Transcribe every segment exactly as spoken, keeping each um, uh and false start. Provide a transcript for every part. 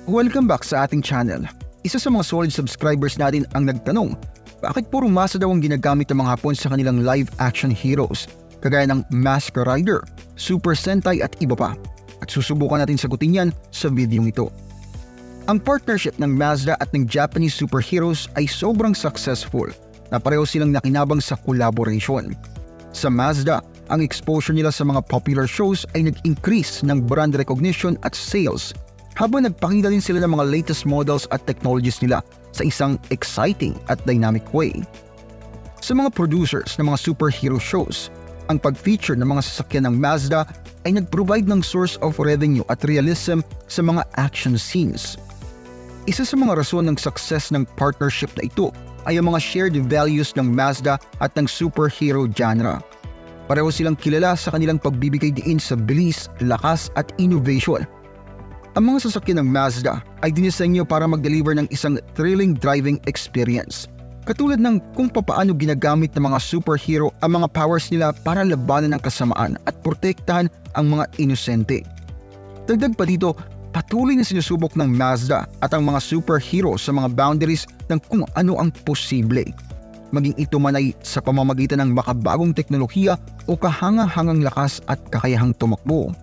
Welcome back sa ating channel. Isa sa mga solid subscribers natin ang nagtanong, bakit puro masa daw ang ginagamit ng mga Hapon sa kanilang live-action heroes, kagaya ng Mask Rider, Super Sentai at iba pa? At susubukan natin sagutin yan sa video ito. Ang partnership ng Mazda at ng Japanese superheroes ay sobrang successful na pareho silang nakinabang sa collaboration. Sa Mazda, ang exposure nila sa mga popular shows ay nag-increase ng brand recognition at sales, habang nagpakita din sila ng mga latest models at technologies nila sa isang exciting at dynamic way. Sa mga producers ng mga superhero shows, ang pag-feature ng mga sasakyan ng Mazda ay nag-provide ng source of revenue at realism sa mga action scenes. Isa sa mga rason ng success ng partnership na ito ay ang mga shared values ng Mazda at ng superhero genre. Pareho silang kilala sa kanilang pagbibigay diin sa bilis, lakas at innovation. Ang mga sasakyan ng Mazda ay dinisenyo para mag-deliver ng isang thrilling driving experience. Katulad ng kung papaano ginagamit ng mga superhero ang mga powers nila para labanan ang kasamaan at protektahan ang mga inosente. Dagdag pa dito, patuloy na sinusubok ng Mazda at ang mga superhero sa mga boundaries ng kung ano ang posible. Maging ito man ay sa pamamagitan ng makabagong teknolohiya o kahanga-hangang lakas at kakayahang tumakbo.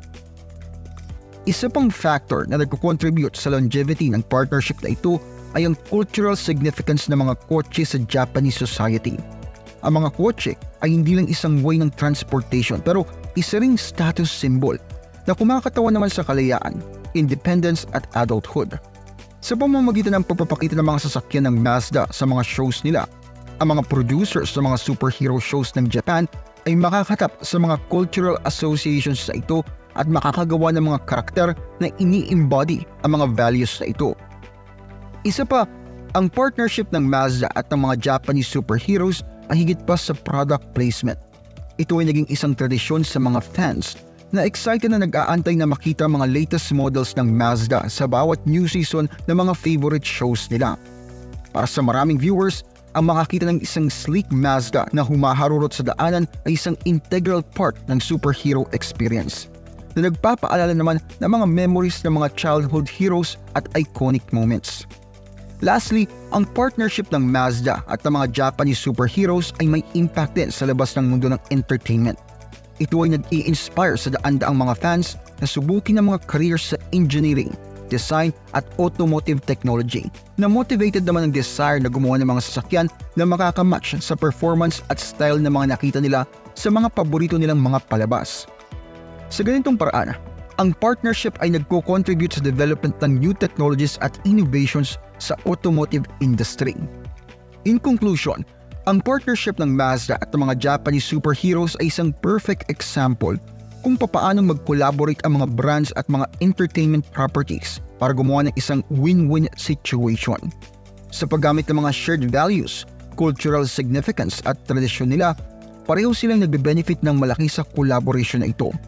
Isa pang factor na nagko-contribute sa longevity ng partnership na ito ay ang cultural significance ng mga kotse sa Japanese society. Ang mga kotse ay hindi lang isang way ng transportation pero isa ring status symbol na kumakatawan naman sa kalayaan, independence at adulthood. Sa pamamagitan ng pagpapakita ng mga sasakyan ng Mazda sa mga shows nila, ang mga producers ng mga superhero shows ng Japan ay makakatap sa mga cultural associations na ito at makakagawa ng mga karakter na ini-embody ang mga values na ito. Isa pa, ang partnership ng Mazda at ng mga Japanese superheroes ay higit pa sa product placement. Ito ay naging isang tradisyon sa mga fans na excited na nag-aantay na makita mga latest models ng Mazda sa bawat new season ng mga favorite shows nila. Para sa maraming viewers, ang makakita ng isang sleek Mazda na humaharurot sa daanan ay isang integral part ng superhero experience na nagpapaalala naman ng mga memories ng mga childhood heroes at iconic moments. Lastly, ang partnership ng Mazda at ng mga Japanese superheroes ay may impact din sa labas ng mundo ng entertainment. Ito ay nag-i-inspire sa daan-daang mga fans na subukin ang mga careers sa engineering, design at automotive technology, na motivated naman ng desire na gumawa ng mga sasakyan na makakamatch sa performance at style ng mga nakita nila sa mga paborito nilang mga palabas. Sa ganitong paraan, ang partnership ay nagko-contribute sa development ng new technologies at innovations sa automotive industry. In conclusion, ang partnership ng Mazda at ng mga Japanese superheroes ay isang perfect example kung papaano mag-collaborate ang mga brands at mga entertainment properties para gumawa ng isang win-win situation. Sa paggamit ng mga shared values, cultural significance at tradisyon nila, pareho silang nagbe-benefit ng malaki sa collaboration na ito.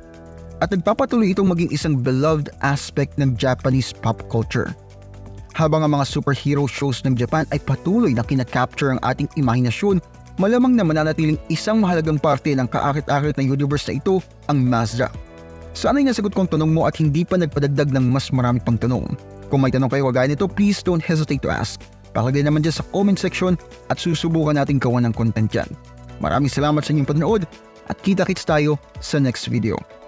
At nagpapatuloy itong maging isang beloved aspect ng Japanese pop culture. Habang ang mga superhero shows ng Japan ay patuloy na kinakapture ang ating imahinasyon, malamang na mananatiling isang mahalagang parte ng kaakit-akit na universe na ito ang Mazda. Sana'y nasagot kong tanong mo at hindi pa nagpadagdag ng mas marami pang tanong. Kung may tanong kayo kagaya nito, please don't hesitate to ask. Pakilagay naman dyan sa comment section at susubukan natin gawa ng content dyan. Maraming salamat sa inyong panonood at kita-kits tayo sa next video.